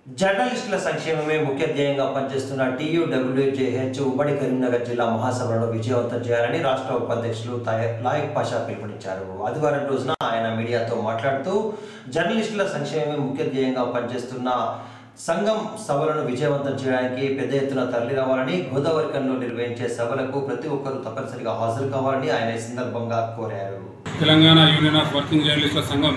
జర్నలిస్టుల సంక్షేమమే ముఖ్య ధ్యేయంగా పనిచేస్తున్న TUWJH ఉమ్మడి కరీంనగర్ జిల్లా మహాసభలను విజయవంతం చేయాలని రాష్ట్ర ఉపాధ్యక్షులు లాయక్ పాషా పిలుపునిచ్చారు. ఆదివారం రోజున ఆయన మీడియాతో మాట్లాడుతూ జర్నలిస్టుల సంక్షేమమే ముఖ్య ధ్యేయంగా పనిచేస్తున్న సంఘం సభలను విజయవంతం చేయడానికి పెద్ద ఎత్తున తరలిరావాలని, గోదావరికంలో నిర్వహించే సభలకు ప్రతి ఒక్కరూ తప్పనిసరిగా హాజరు కావాలని ఆయన ఈ సందర్భంగా కోరారు. తెలంగాణ యూనియన్ ఆఫ్ వర్కింగ్ జర్నలిస్టుల సంఘం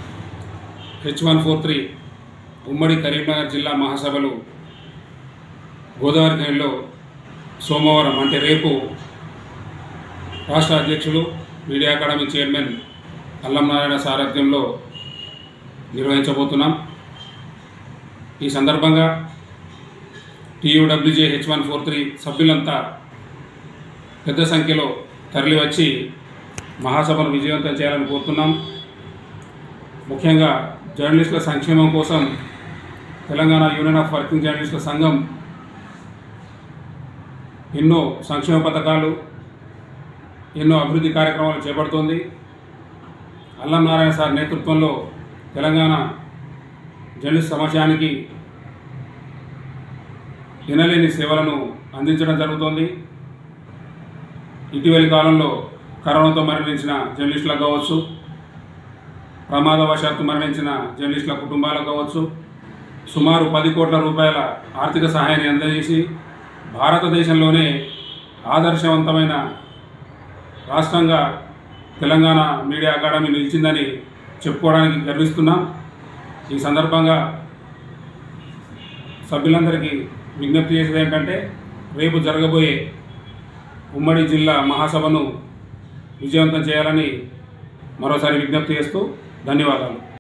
H143 ఉమ్మడి కరీంనగర్ జిల్లా మహాసభలు గోదావరికంలో సోమవారం అంటే రేపు రాష్ట్ర అధ్యక్షులు మీడియా అకాడమీ చైర్మన్ అల్లం నారాయణ సారథ్యంలో నిర్వహించబోతున్నాం. ఈ సందర్భంగా TUWJ H143 సభ్యులంతా పెద్ద సంఖ్యలో తరలివచ్చి మహాసభను విజయవంతం చేయాలని కోరుతున్నాం. ముఖ్యంగా జర్నలిస్టుల సంక్షేమం కోసం తెలంగాణ యూనియన్ ఆఫ్ వర్కింగ్ జర్నలిస్టుల సంఘం ఎన్నో సంక్షేమ పథకాలు, ఎన్నో అభివృద్ధి కార్యక్రమాలు చేపడుతోంది. అల్లం నారాయణ సార్ నేతృత్వంలో తెలంగాణ జర్నలిస్ట్ సమాజానికి వినలేని సేవలను అందించడం జరుగుతోంది. ఇటీవలి కాలంలో కరోనాతో మరణించిన జర్నలిస్టులకు కావచ్చు, ప్రమాదవశాత్తు మరణించిన జర్నలిస్టుల కుటుంబాలకు కావచ్చు, సుమారు 10 కోట్ల రూపాయల ఆర్థిక సహాయాన్ని అందజేసి భారతదేశంలోనే ఆదర్శవంతమైన రాష్ట్రంగా తెలంగాణ మీడియా అకాడమీ నిలిచిందని చెప్పుకోవడానికి గర్విస్తున్నాం. ఈ సందర్భంగా సభ్యులందరికీ విజ్ఞప్తి చేసేది ఏంటంటే, రేపు జరగబోయే ఉమ్మడి జిల్లా మహాసభను విజయవంతం చేయాలని మరోసారి విజ్ఞప్తి చేస్తూ ధన్యవాదాలు.